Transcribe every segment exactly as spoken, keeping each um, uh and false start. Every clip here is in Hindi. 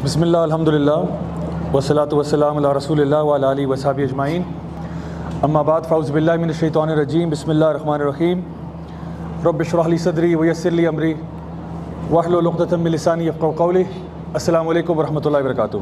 बिस्मिल्लाह अल्हम्दुलिल्लाह वस्सलातु वस्सलामु अला रसूलिल्लाह व अला आलिहि व सहबिहि अजमाइन। अम्मा बाद फ़अऊज़ु बिल्लाहि मिनश शैतानिर रजीम। बिस्मिल्लाहिर रहमानिर रहीम। रब्बि इश्रह ली सदरी व यस्सिर ली अमरी वहलुल उक़दतम मिन लिसानी यफ़क़हू क़ौली। अस्सलामु अलैकुम व रहमतुल्लाहि व बरकातुहू।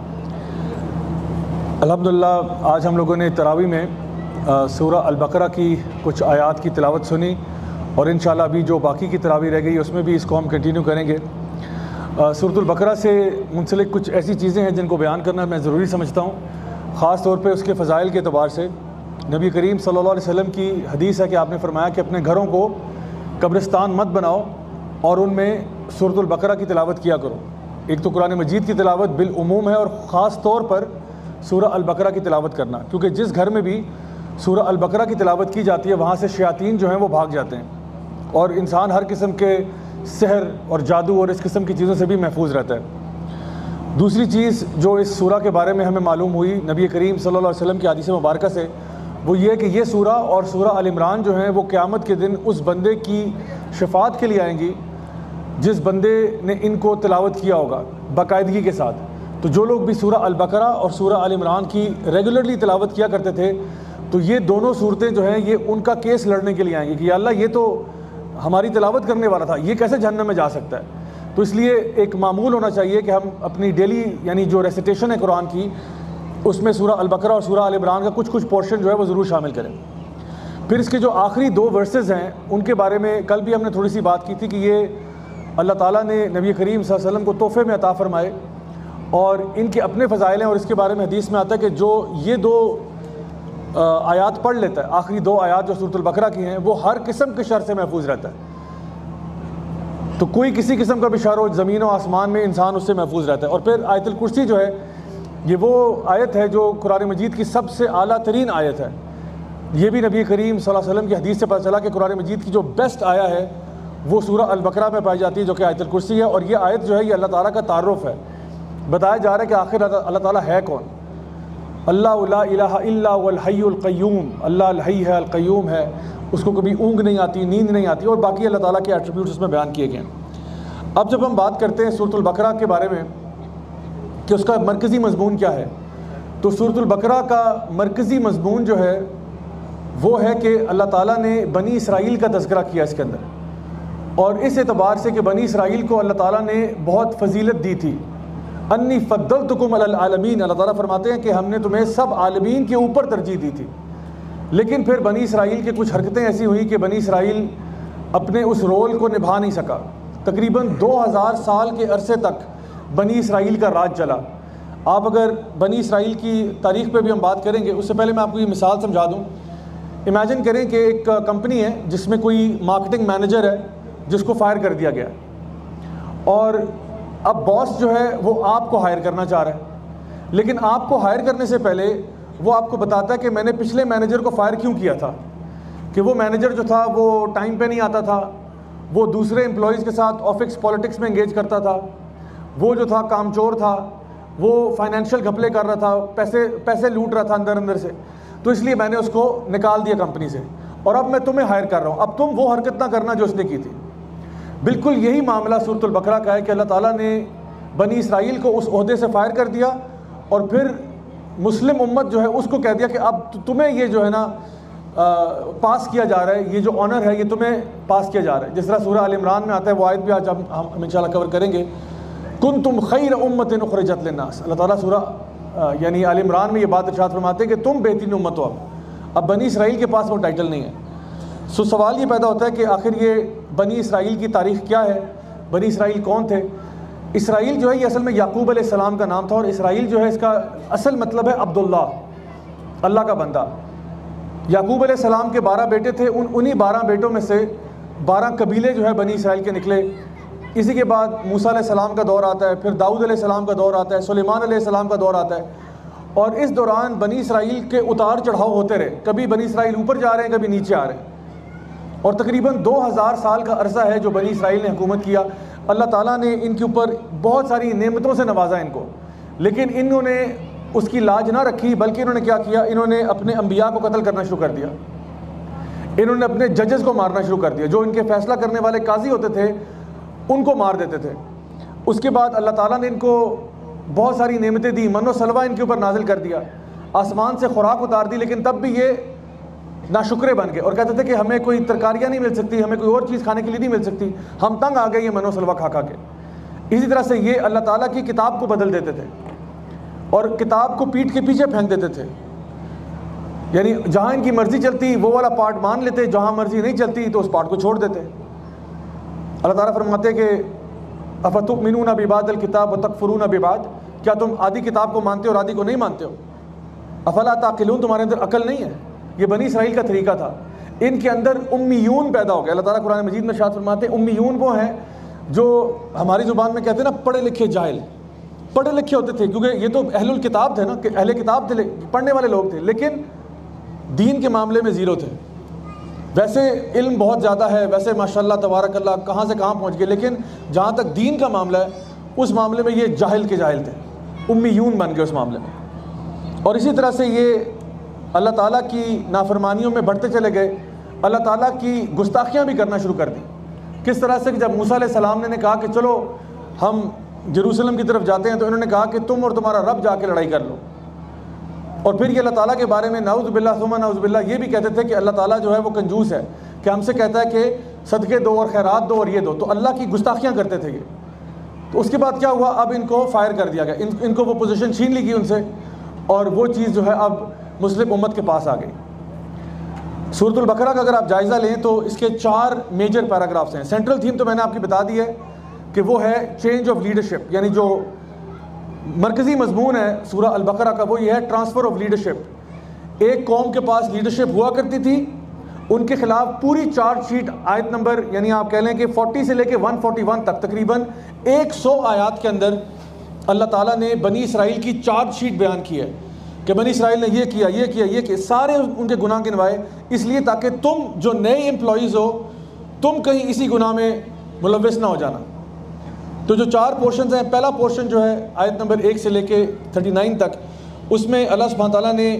अल्हम्दुलिल्लाह आज हम लोगों ने तरावी में सूरह अल-बक़रा की कुछ आयात की तिलावत सुनी और इंशाअल्लाह अभी जो बाकी की तरावी रह गई उसमें भी इसको हम कंटिन्यू करेंगे। सूरह अल-बक़रा से मुंसलिक कुछ ऐसी चीज़ें हैं जिनको बयान करना मैं ज़रूरी समझता हूँ, ख़ास तौर पे उसके फ़ज़ाइल के अतबार से। नबी करीम सल्लल्लाहु अलैहि वसल्लम की हदीस है कि आपने फरमाया कि अपने घरों को कब्रिस्तान मत बनाओ और उनमें सूरह अल-बक़रा की तिलावत किया करो। एक तो कुरान मजीद की तिलावत बिल उमूम है और ख़ास तौर पर सूरह अल-बक़रा की तिलावत करना, क्योंकि जिस घर में भी सूरह अल-बक़रा की तिलावत की जाती है वहाँ से शयातीन जो हैं वो भाग जाते हैं और इंसान हर किस्म के सहर और जादू और इस किस्म की चीज़ों से भी महफूज रहता है। दूसरी चीज़ जो इस सूरा के बारे में हमें मालूम हुई नबी करीम सल्लल्लाहु अलैहि वसल्लम की हदीस मुबारक से, वो ये कि ये सूरा और सूरा अल इमरान जो हैं वो क़यामत के दिन उस बंदे की शफ़ाअत के लिए आएंगी जिस बंदे ने इनको तिलावत किया होगा बाकायदगी के साथ। तो जो लोग भी सूरा अल-बक़रा और सूरा अल इमरान की रेगुलरली तिलावत किया करते थे, तो ये दोनों सूरतें जो हैं ये उनका केस लड़ने के लिए आएंगी कि या अल्लाह ये तो हमारी तिलावत करने वाला था, ये कैसे जहन्नम में जा सकता है। तो इसलिए एक मामूल होना चाहिए कि हम अपनी डेली यानी जो रेसिटेशन है कुरान की उसमें सूरह अल-बक़रा और सूरह अल इमरान का कुछ कुछ पोर्शन जो है वो ज़रूर शामिल करें। फिर इसके जो आखिरी दो वर्सेज़ हैं उनके बारे में कल भी हमने थोड़ी सी बात की थी कि ये अल्लाह ताला ने नबी करीम सल्लल्लाहु अलैहि वसल्लम को तोहफ़े में अता फ़रमाए और इनके अपने फ़ज़ाइल हैं। और इसके बारे में हदीस में आता है कि जो ये दो आयात पढ़ लेता है, आखिरी दो आयात जो सूरह अल-बक़रा की हैं, वो हर किस्म के शर से महफूज रहता है। तो कोई किसी किस्म का भी शर हो ज़मीन और आसमान में इंसान उससे महफूज रहता है। और फिर आयतुल कुर्सी जो है ये वो आयत है जो कुरान मजीद की सबसे आला तरीन आयत है। ये भी नबी करीम सल्लल्लाहु अलैहि वसल्लम की हदीस से पता चला कि कुरान मजीद की जो बेस्ट आया है वो सूरह अल-बक़रा में पाई जाती है जो कि आयतुल कुर्सी है। और ये आयत जो है ये अल्लाह ताला का तारुफ़ है, बताया जा रहा है कि आखिर अल्लाह ताला है कौन। अल्लाह ला इलाहा इल्ला वल हय्युल क़य्यूम, अल्लाह अल हय्य है, अल क़य्यूम है, उसको कभी ऊँग नहीं आती, नींद नहीं आती, और बाकी अल्लाह ताला के एट्रीब्यूट्स उसमें बयान किए गए हैं। अब जब हम बात करते हैं सूरह अल-बक़रा के बारे में कि उसका मरकज़ी मज़मून क्या है, तो सूरह अल-बक़रा का मरकज़ी मज़मून जो है वो है कि अल्लाह ताला ने बनी इसराइल का तज़किरा किया इसके अंदर, और इस एतबार से कि बनी इसराइल को अल्लाह ताला ने बहुत फजीलत दी थी। अन्नी फ़द्दलतुकुम अलल आलमीन, अल्लाह ताला फरमाते हैं कि हमने तुम्हें सब आलमीन के ऊपर तरजीह दी थी। लेकिन फिर बनी इसराइल की कुछ हरकतें ऐसी हुई कि बनी इसराइल अपने उस रोल को निभा नहीं सका। तकरीबन दो हज़ार साल के अरसे तक बनी इसराइल का राज चला। आप अगर बनी इसराइल की तारीख़ पे भी हम बात करेंगे, उससे पहले मैं आपको ये मिसाल समझा दूँ। इमेजिन करें कि एक कंपनी है जिसमें कोई मार्केटिंग मैनेजर है जिसको फायर कर दिया गया, और अब बॉस जो है वो आपको हायर करना चाह रहा है, लेकिन आपको हायर करने से पहले वो आपको बताता है कि मैंने पिछले मैनेजर को फायर क्यों किया था, कि वो मैनेजर जो था वो टाइम पे नहीं आता था, वो दूसरे एम्प्लॉयज़ के साथ ऑफिस पॉलिटिक्स में एंगेज करता था, वो जो था कामचोर था, वो फाइनेंशियल घपले कर रहा था, पैसे पैसे लूट रहा था अंदर अंदर से, तो इसलिए मैंने उसको निकाल दिया कंपनी से और अब मैं तुम्हें हायर कर रहा हूँ, अब तुम वो हरकत ना करना जो उसने की थी। बिल्कुल यही मामला सूरह अल-बक़रा का है कि अल्लाह ताला ने बनी इसराइल को उस ओहदे से फायर कर दिया और फिर मुस्लिम उम्मत जो है उसको कह दिया कि अब तुम्हें ये जो है ना आ, पास किया जा रहा है, ये जो ऑनर है ये तुम्हें पास किया जा रहा है। जिस तरह सूरह अल इमरान में आता है, वो आयत भी आज हम हम इंशाअल्लाह कवर करेंगे। कुंतुम खैर उम्मतिन उखरिजत लिन्नास, अल्लाह ताला सूरह यानी अल इमरान में ये बात इरशाद फरमाते हैं कि तुम बेहतरीन उम्मत हो। अब अब बनी इसराइल के पास वो टाइटल नहीं है। सो सवाल ये पैदा होता है कि आखिर ये बनी इसराइल की तारीख़ क्या है, बनी इसराइल कौन थे। इसराइल जो है ये असल में याकूब अलैहिस्सलाम का नाम था, और इसराइल जो है इसका असल मतलब है अब्दुल्ला, अल्लाह का बंदा। याकूब अलैहिस्सलाम के बारह बेटे थे, उन उन्हीं बारह बेटों में से बारह कबीले जो है बनी इसराइल के निकले। इसी के बाद मूसा अलैहिस्सलाम का दौर आता है, फिर दाऊद अलैहिस्सलाम का दौर आता है, सुलेमान अलैहिस्सलाम का दौर आता है, और इस दौरान बनी इसराइल के उतार चढ़ाव होते रहे। कभी बनी इसराइल ऊपर जा रहे हैं, कभी नीचे आ रहे हैं, और तकरीबन दो हज़ार साल का अरसा है जो बनी इसराइल ने हुकूमत किया। अल्लाह ताला ने इनके ऊपर बहुत सारी नेमतों से नवाजा इनको, लेकिन इन्होंने उसकी लाज ना रखी, बल्कि इन्होंने क्या किया, इन्होंने अपने अंबिया को कत्ल करना शुरू कर दिया, इन्होंने अपने जजेस को मारना शुरू कर दिया, जो इनके फैसला करने वाले काजी होते थे उनको मार देते थे। उसके बाद अल्लाह ताला ने इनको बहुत सारी नेमतें दी, मनो सलवा इनके ऊपर नाजिल कर दिया, आसमान से खुराक उतार दी, लेकिन तब भी ये नाशुक्रे बन गए और कहते थे कि हमें कोई तरकारियाँ नहीं मिल सकती, हमें कोई और चीज़ खाने के लिए नहीं मिल सकती, हम तंग आ गए ये मनो सलवा खा खा के। इसी तरह से ये अल्लाह ताला की किताब को बदल देते थे और किताब को पीठ के पीछे फेंक देते थे, यानी जहाँ इनकी मर्ज़ी चलती वो वाला पार्ट मान लेते, जहाँ मर्ज़ी नहीं चलती तो उस पार्ट को छोड़ देते। अल्लाह ताला फरमाते कि अफतुमिनूना बिबादिल किताब व तकफुरूना बिबाद, क्या तुम आधी किताब को मानते हो और आधी को नहीं मानते हो? अफला ताक़िलून, तुम्हारे अंदर अकल नहीं है? ये बनी इसराइल का तरीका था। इनके अंदर उम्मीयून पैदा हो गया। अल्लाह ताला कुरान मजीद में इरशाद फरमाते हैं उम्मीयून वो हैं जो हमारी ज़ुबान में कहते हैं ना पढ़े लिखे जाहिल, पढ़े लिखे होते थे क्योंकि ये तो अहलुल किताब थे ना, कि अहले किताब थे, पढ़ने वाले लोग थे, लेकिन दीन के मामले में ज़ीरो थे। वैसे इल्म बहुत ज़्यादा है, वैसे माशाल्लाह तबारकल्लाह कहाँ से कहाँ पहुँच गए, लेकिन जहाँ तक दीन का मामला है उस मामले में ये जाहिल के जाहिल थे, उम्मीयून बन गए उस मामले में। और इसी तरह से ये अल्लाह ताला की नाफरमानियों में बढ़ते चले गए, अल्लाह ताला की गुस्ताखियाँ भी करना शुरू कर दी। किस तरह से कि जब मूसा अलैहिस्सलाम ने कहा कि चलो हम जेरूसलम की तरफ जाते हैं, तो इन्होंने कहा कि तुम और तुम्हारा रब जाके लड़ाई कर लो। और फिर ये अल्लाह ताला के बारे में नाउज़ बिल्लाह सुम्मा नाउज़ बिल्लाह ये भी कहते थे कि अल्लाह ताला जो है वो कंजूस है, कि हमसे कहता है कि सदक़े दो और खैरात दो और ये दो, तो अल्लाह की गुस्ताखियाँ करते थे ये। तो उसके बाद क्या हुआ, अब इनको फायर कर दिया गया, इन, इनको वो पोजीशन छीन ली गई उनसे, और वो चीज़ जो है अब मुस्लिम उम्मत के पास आ गई। सूरतुल बकरा का अगर आप जायज़ा लें तो इसके चार मेजर पैराग्राफ्स हैं। सेंट्रल थीम तो मैंने आपकी बता दी है कि वो है चेंज ऑफ लीडरशिप, यानी जो मरकज़ी मजमून है सूरह अल बकरा का वो ये है ट्रांसफ़र ऑफ लीडरशिप। एक कौम के पास लीडरशिप हुआ करती थी, उनके खिलाफ पूरी चार्जशीट आयत नंबर यानी आप कह लें कि चालीस से लेकर एक सौ इकतालीस तक तकरीबन सौ आयत के अंदर अल्लाह ताला ने बनी इसराइल की चार्जशीट बयान की है कि बनी इसराइल ने ये किया ये किया ये किया, सारे उनके गुनाह गिनवाए, इसलिए ताकि तुम जो नए एम्प्लॉइज़ हो तुम कहीं इसी गुनाह में मुलव्वस ना हो जाना। तो जो चार पोर्शन हैं, पहला पोर्शन जो है आयत नंबर एक से लेके उनतालीस तक, उसमें अल्लाह सुब्हानहू तआला ने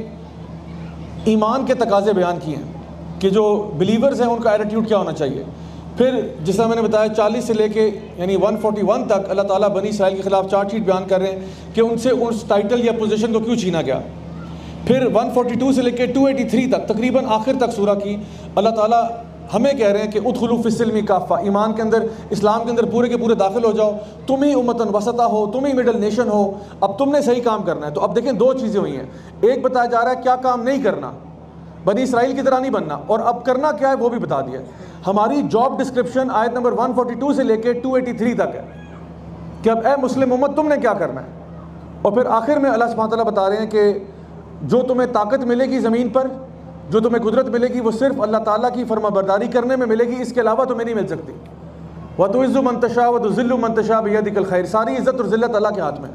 ईमान के तकाज़े बयान किए हैं कि जो बिलीवर्स हैं उनका एटीट्यूड क्या होना चाहिए। फिर जिस तरह मैंने बताया चालीस से लेके यानी एक सौ इकतालीस तक अल्लाह ताला बनी इसराइल के ख़िलाफ़ चार्जशीट बयान कर रहे हैं कि उनसे उस टाइटल या पोजीशन को क्यों छीना गया। फिर एक सौ बयालीस से लेकर दो सौ तिरासी तक तकरीबन आखिर तक सूरह की अल्लाह ताला हमें कह रहे हैं कि उदखुलू फिस्सिल्मी काफ़ा, ईमान के अंदर इस्लाम के अंदर पूरे के पूरे दाखिल हो जाओ, तुम ही उम्मतन वसता हो, तुम ही मिडल नेशन हो, अब तुमने सही काम करना है। तो अब देखें दो चीज़ें हुई हैं, एक बताया जा रहा है क्या काम नहीं करना, बनी इसराइल की तरह नहीं बनना, और अब करना क्या है वो भी बता दिया। हमारी जॉब डिस्क्रिप्शन आयत नंबर एक सौ बयालीस से लेकर दो सौ तिरासी तक है कि अब ए मुस्लिम उम्मत तुमने क्या करना है। और फिर आखिर में अल्लाह सुब्हानहू तआला बता रहे हैं कि जो तुम्हें ताकत मिलेगी ज़मीन पर, जो तुम्हें कुदरत मिलेगी वो सिर्फ अल्लाह ताला की फरमाबरदारी करने में मिलेगी, इसके अलावा तुम्हें नहीं मिल सकती। व तुइज़्ज़ु मन तशा व तुज़िल्लु मन तशा बियदिकल खैर, सारी इज़्ज़त और ज़िल्लत अल्लाह के हाथ में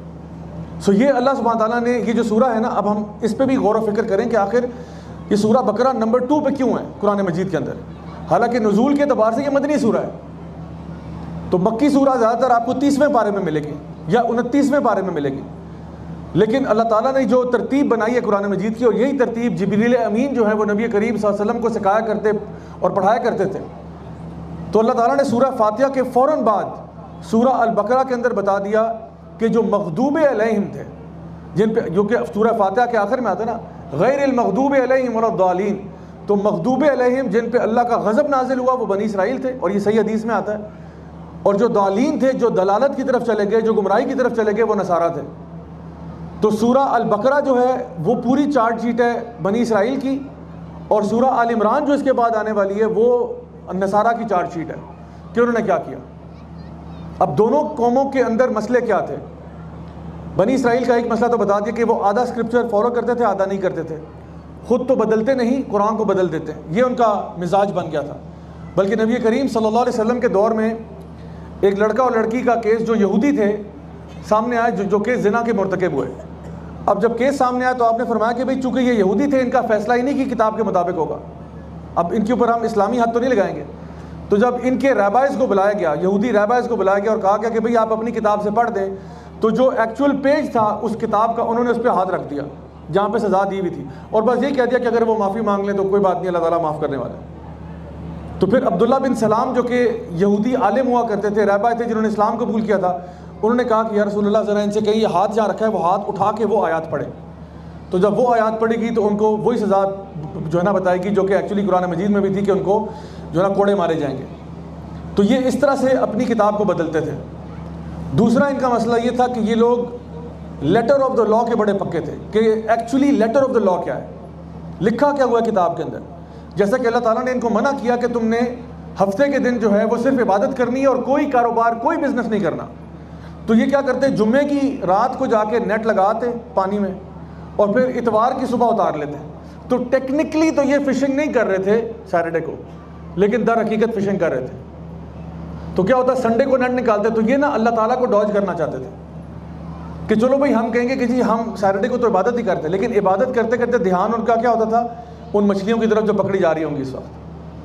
है। सो ये अल्लाह सुब्हानहू तआला ने ये जो सूरह है ना, अब हम इस पर भी गौर व फिक्र करें कि आखिर ये सूरह बकरा नंबर टू पे क्यों है कुरान मजीद के अंदर। हालांकि नुज़ूल के अतबार से ये मदनी सूरह है, तो मक्की सूरह ज़्यादातर आपको तीसवें पारे में मिलेगी या उनतीसवें पारे में मिलेगी, लेकिन अल्लाह ताला ने जो तरतीब बनाई है कुरान मजीद की, और यही तरतीब जिब्रील अमीन जो है वो नबी करीम सल्लल्लाहु अलैहि वसल्लम को सिखाया करते और पढ़ाया करते थे। तो अल्लाह ताला ने सूरह फातिहा के फ़ौरन बाद सूरह अल बकरा के अंदर बता दिया कि जो मग़दूब अलैहिम थे, जिन पे जो कि सूरह फातिहा के आखिर में आता है ना, गैरिल मग़दूब अलैहिम वलद्दालीन, तो मग़दूब अलैहिम जिन पे अल्लाह का गज़ब नाजिल हुआ वो बनी इसराइल थे, और ये सही हदीस में आता है। और जो दालीन थे, जो दलालत की तरफ चले गए, जो गुमराही की तरफ चले गए, वो नसारा थे। तो सूरह अल बकरा जो है वो पूरी चार्जशीट है बनी इसराइल की, और सूरह आल इमरान जो इसके बाद आने वाली है वो नसारा की चार्जशीट है कि उन्होंने क्या किया। अब दोनों कौमों के अंदर मसले क्या थे। बनी इसराइल का एक मसला तो बता दिया कि वो आधा स्क्रिप्चर फॉलो करते थे, आधा नहीं करते थे, ख़ुद तो बदलते नहीं, कुरान को बदल देते, ये उनका मिजाज बन गया था। बल्कि नबी करीम सल्लल्लाहु अलैहि वसल्लम के दौर में एक लड़का और लड़की का केस जो यहूदी थे सामने आया, जो, जो केस ज़िना के मुर्तकिब हुए। अब जब केस सामने आया तो आपने फरमाया कि भाई चूँकि ये यहूदी थे, इनका फैसला इन्हीं की किताब के मुताबिक होगा, अब इनके ऊपर हम इस्लामी हद तो नहीं लगाएंगे। तो जब इनके रैबाइज़ को बुलाया गया, यहूदी रैबाइज़ को बुलाया गया और कहा गया कि भाई आप अपनी किताब से पढ़ दें, तो जो एक्चुअल पेज था उस किताब का उन्होंने उस पर हाथ रख दिया जहाँ पे सज़ा दी हुई थी, और बस ये कह दिया कि अगर वो माफ़ी मांग लें तो कोई बात नहीं, अल्लाह ताला माफ़ करने वाला है। तो फिर अब्दुल्ला बिन सलाम जो कि यहूदी आलिम हुआ करते थे, रहबा थे, जिन्होंने इस्लाम कबूल किया था, उन्होंने कहा कि या रसूलल्लाह ज़रा इनसे कहीं ये हाथ जहाँ रखा है वो हाथ उठा के वो आयत पढ़े। तो जब वो आयत पड़ेगी तो उनको वही सज़ा जो है ना बताएगी जो कि एक्चुअली कुरान मजीद में भी थी कि उनको जो है ना कोड़े मारे जाएंगे। तो ये इस तरह से अपनी किताब को बदलते थे। दूसरा इनका मसला ये था कि ये लोग लेटर ऑफ द लॉ के बड़े पक्के थे कि actually letter of the law क्या है, लिखा क्या हुआ है किताब के अंदर। जैसा कि अल्लाह ताला ने इनको मना किया कि तुमने हफ्ते के दिन जो है वो सिर्फ इबादत करनी है और कोई कारोबार कोई बिजनेस नहीं करना। तो ये क्या करते, जुम्मे की रात को जाके नेट लगाते पानी में और फिर इतवार की सुबह उतार लेते। तो टेक्निकली तो ये फिशिंग नहीं कर रहे थे सैटरडे को, लेकिन दर हकीकत फिशिंग कर रहे थे। तो क्या होता, संडे को नेट निकालते। तो ये ना अल्लाह ताला को डॉज करना चाहते थे कि चलो भाई हम कहेंगे कि जी हम सैटरडे को तो इबादत ही करते, लेकिन इबादत करते करते ध्यान उनका क्या होता था, उन मछलियों की तरफ जो पकड़ी जा रही होंगी इस वक्त।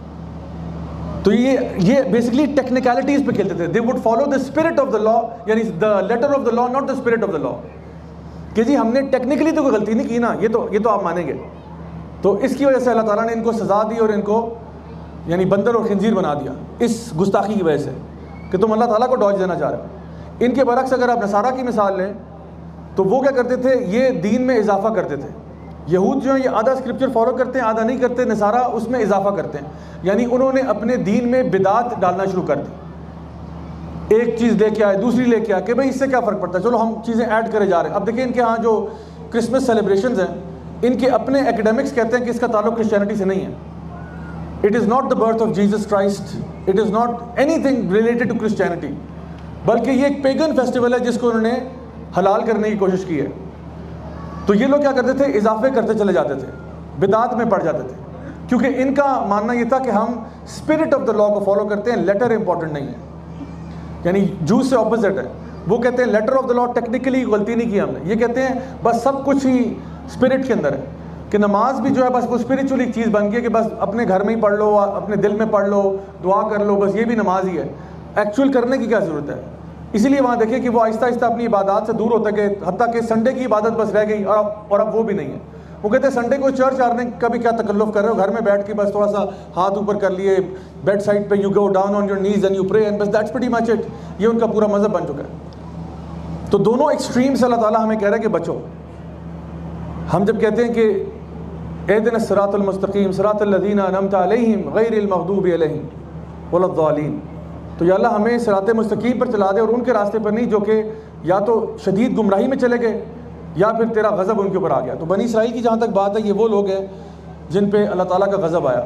तो ये ये बेसिकली टेक्निकलिटीज पे खेलते थे। They would follow the spirit of the law, यानी the letter of the law, not the spirit of the law. कि जी हमने टेक्निकली तो कोई गलती नहीं की ना, ये तो ये तो आप मानेंगे। तो इसकी वजह से अल्लाह ताला ने इनको सज़ा दी और इनको यानी बंदर और खंजीर बना दिया इस गुस्ताखी की वजह से कि तुम अल्लाह ताला को डॉज देना चाह रहे हो। इनके बरक्स अगर आप नसारा की मिसाल लें तो वो क्या करते थे, ये दीन में इजाफा करते थे। यहूद जो है ये आधा स्क्रिप्चर फॉलो करते हैं, आधा नहीं करते। नसारा उसमें इजाफा करते हैं, यानी उन्होंने अपने दीन में बिदात डालना शुरू कर दी। एक चीज़ लेके आए, दूसरी लेके आए कि भाई इससे क्या फ़र्क पड़ता है, चलो हम चीज़ें ऐड करे जा रहे हैं। अब देखिए इनके यहाँ जो क्रिसमस सेलिब्रेशंस हैं, इनके अपने एकेडमिक्स कहते हैं कि इसका ताल्लुक क्रिश्चियनिटी से नहीं है। It is not the birth of Jesus Christ, it is not anything related to Christianity, बल्कि ये एक पेगन फेस्टिवल है जिसको उन्होंने हलाल करने की कोशिश की है। तो ये लोग क्या करते थे, इजाफे करते चले जाते थे, बिदात में पड़ जाते थे, क्योंकि इनका मानना ये था कि हम स्पिरिट ऑफ द लॉ को फॉलो करते हैं, लेटर इंपॉर्टेंट नहीं है। यानी जूस से ऑपोजिट है। वो कहते हैं letter of the law technically गलती नहीं की हमने, ये कहते हैं बस सब कुछ ही स्पिरिट के अंदर है कि नमाज भी जो है बस वो स्पिरिचुअली चीज़ बन गई है कि बस अपने घर में ही पढ़ लो, अपने दिल में पढ़ लो, दुआ कर लो, बस ये भी नमाज ही है। एक्चुअल करने की क्या ज़रूरत है। इसीलिए वहाँ देखिए कि वो आहिस्ता आहिस्ता अपनी इबादत से दूर होता है कि हत्ता कि संडे की इबादत बस रह गई और अब और अब वो भी नहीं है। वो कहते हैं संडे को चर्च आने का भी क्या तकल्लुफ़ कर रहे हो, घर में बैठ के बस थोड़ा सा हाथ ऊपर कर लिए, बेड साइड पे you go down on your knees and you pray and बस दैट्स प्रीटी मच इट। ये उनका पूरा मज़हब बन चुका है। तो दोनों एक्सट्रीम से अल्लाह ताला हमें कह रहा है कि बचो। हम जब कहते हैं कि एहदिना सिरातल मुस्तकीम सिरातल लज़ीना अनअमता अलैहिम गैरिल मग़दूबि अलैहिम वलद्दालीन, तो या अल्लाह हमें सिरात मुस्तकीम पर चला दे और उनके रास्ते पर नहीं जो कि या तो शदीद गुमराही में चले गए या फिर तेरा गज़ब उनके ऊपर आ गया। तो बनी इसराइल की जहाँ तक बात है, ये वो लोग हैं जिन पे अल्लाह ताला का गज़ब आया।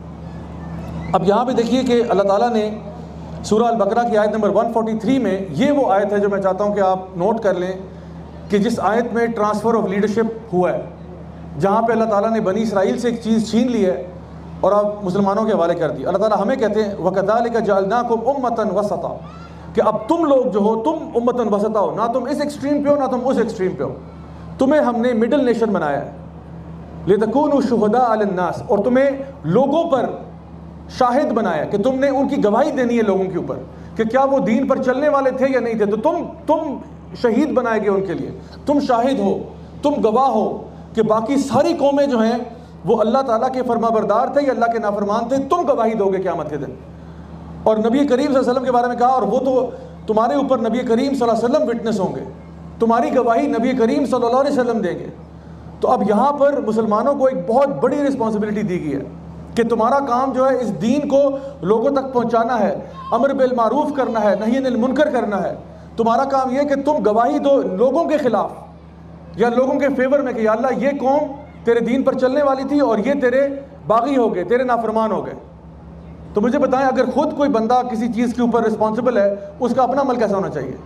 अब यहाँ पे देखिए कि अल्लाह ताला ने सूरह अल बकरा की आयत नंबर एक सौ तैंतालीस में, ये वो आयत है जो मैं चाहता हूँ कि आप नोट कर लें कि जिस आयत में ट्रांसफ़र ऑफ लीडरशिप हुआ है, जहाँ पे अल्लाह ताला ने बनी इसराइल से एक चीज़ छीन ली है और अब मुसलमानों के हवाले कर दी। अल्लाह ताला हमें कहते हैं वकज़ालिका जअलनाकुम उम्मतन वसता, कि अब तुम लोग जो हो तुम उम्मतन वसता हो, ना तुम इस एक्सट्रीम पे हो ना तुम उस एक्सट्रीम पे हो, तुम्हें हमने मिडिल नेशन बनाया है। लितकूनु शुहदा अलन्नास, और तुम्हें लोगों पर शाहिद बनाया कि तुमने उनकी गवाही देनी है लोगों के ऊपर कि क्या वो दीन पर चलने वाले थे या नहीं थे। तो तुम तुम शहीद बनाए गए उनके लिए, तुम शाहिद हो, तुम गवाह हो कि बाकी सारी कौमें जो हैं वो अल्लाह ताला के फरमाबरदार थे या अल्लाह के नाफरमान थे, तुम गवाही दोगे क़यामत के दिन। और नबी करीम सल्लल्लाहु अलैहि वसल्लम के बारे में कहा, और वो तो तुम्हारे ऊपर नबी करीम सल्लल्लाहु अलैहि वसल्लम विटनेस होंगे, तुम्हारी गवाही नबी करीम सल्लल्लाहु अलैहि वसल्लम देंगे। तो अब यहाँ पर मुसलमानों को एक बहुत बड़ी रिस्पॉन्सिबिलिटी दी गई है कि तुम्हारा काम जो है इस दीन को लोगों तक पहुँचाना है, अमर बिल मारूफ करना है, नही अनिल मुनकर करना है। तुम्हारा काम यह कि तुम गवाही दो लोगों के ख़िलाफ़ या लोगों के फेवर में कि या अल्लाह ये कौम तेरे दीन पर चलने वाली थी और ये तेरे बागी हो गए, तेरे नाफरमान हो गए। तो मुझे बताएं, अगर खुद कोई बंदा किसी चीज़ के ऊपर रिस्पॉन्सिबल है, उसका अपना अमल कैसा होना चाहिए।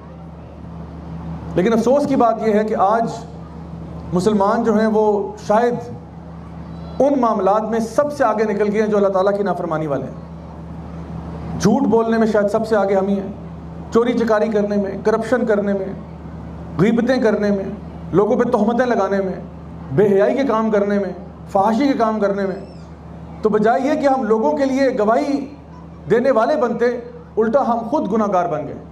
लेकिन अफसोस की बात यह है कि आज मुसलमान जो हैं वो शायद उन मामलात में सबसे आगे निकल गए हैं जो अल्लाह ताला की नाफरमानी वाले हैं। झूठ बोलने में शायद सबसे आगे हम ही हैं, चोरी चकारी करने में, करप्शन करने में, गीबतें करने में, लोगों पे तोहमतें लगाने में, बेहयाई के काम करने में, फहाशी के काम करने में। तो बजाय ये कि हम लोगों के लिए गवाही देने वाले बनते, उल्टा हम खुद गुनाहगार बन गए।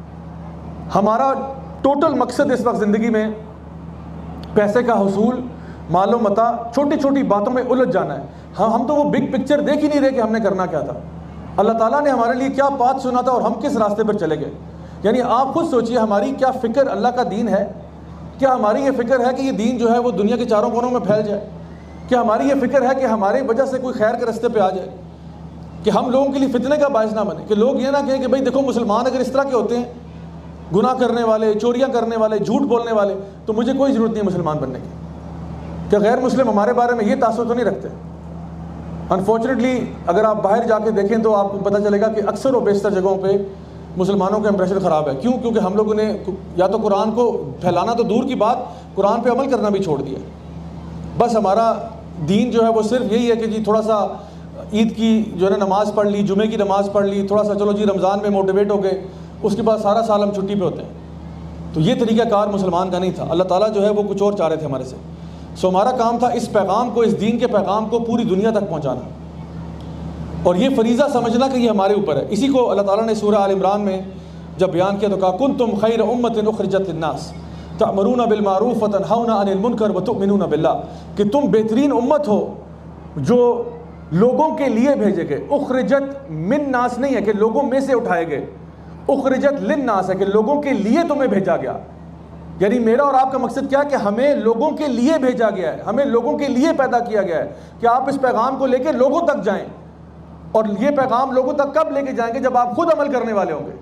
हमारा टोटल मकसद इस वक्त ज़िंदगी में पैसे का हुसूल, मालो मता, छोटी छोटी बातों में उलझ जाना है। हाँ, हम तो वो बिग पिक्चर देख ही नहीं रहे कि हमने करना क्या था, अल्लाह ताला ने हमारे लिए क्या पाथ सुना था और हम किस रास्ते पर चले गए। यानी आप खुद सोचिए हमारी क्या फ़िक्र अल्लाह का दीन है? क्या हमारी ये फ़िक्र है कि ये दीन जो है वो दुनिया के चारों कोनों में फैल जाए? क्या हमारी ये फ़िक्र है कि हमारे वजह से कोई खैर के रास्ते पे आ जाए, कि हम लोगों के लिए फितने का बायस ना बने, कि लोग ये ना कहें कि भाई देखो मुसलमान अगर इस तरह के होते हैं, गुनाह करने वाले, चोरियां करने वाले, झूठ बोलने वाले, तो मुझे कोई ज़रूरत नहीं है मुसलमान बनने की। क्या गैर मुस्लिम हमारे बारे में ये तासुर तो नहीं रखते? अनफॉर्चुनेटली अगर आप बाहर जाके देखें तो आपको पता चलेगा कि अक्सर व बेशतर जगहों पे मुसलमानों का इंप्रेशन ख़राब है। क्यों? क्योंकि हम लोगों ने या तो कुरान को फैलाना तो दूर की बात, कुरान पे अमल करना भी छोड़ दिया। बस हमारा दीन जो है वो सिर्फ यही है कि जी थोड़ा सा ईद की जो है ना नमाज़ पढ़ ली, जुमे की नमाज़ पढ़ ली, थोड़ा सा चलो जी रमज़ान में मोटिवेट हो गए, उसके बाद सारा साल हम छुट्टी पे होते हैं। तो ये तरीक़ाकार मुसलमान का नहीं था। अल्लाह ताला जो है वो कुछ और चाह रहे थे हमारे से। सो हमारा काम था इस पैगाम को, इस दीन के पैगाम को पूरी दुनिया तक पहुँचाना, और ये फरीज़ा समझना कि ये हमारे ऊपर है। इसी को अल्लाह ताला ने सूरह आल इमरान में जब बयान किया तो कहा कुंतुम खैर उम्मतिन उखरिजत लिन्नास तअमुरूना बिल मारूफ व तनहौना अनिल मुनकर व तुमिनूना बिल्लाह, कि तुम बेहतरीन उम्मत हो जो लोगों के लिए भेजे गए। उखरिजत मिन नास नहीं है कि लोगों में से उठाए गए, उखरिजत लिन नास है कि लोगों के लिए तुम्हें भेजा गया। यानी मेरा और आपका मकसद क्या है कि हमें लोगों के लिए भेजा गया है, हमें लोगों के लिए पैदा किया गया है कि आप इस पैगाम को लेकर लोगों तक जाएं। और ये पैगाम लोगों तक कब लेके जाएंगे? जब आप खुद अमल करने वाले होंगे।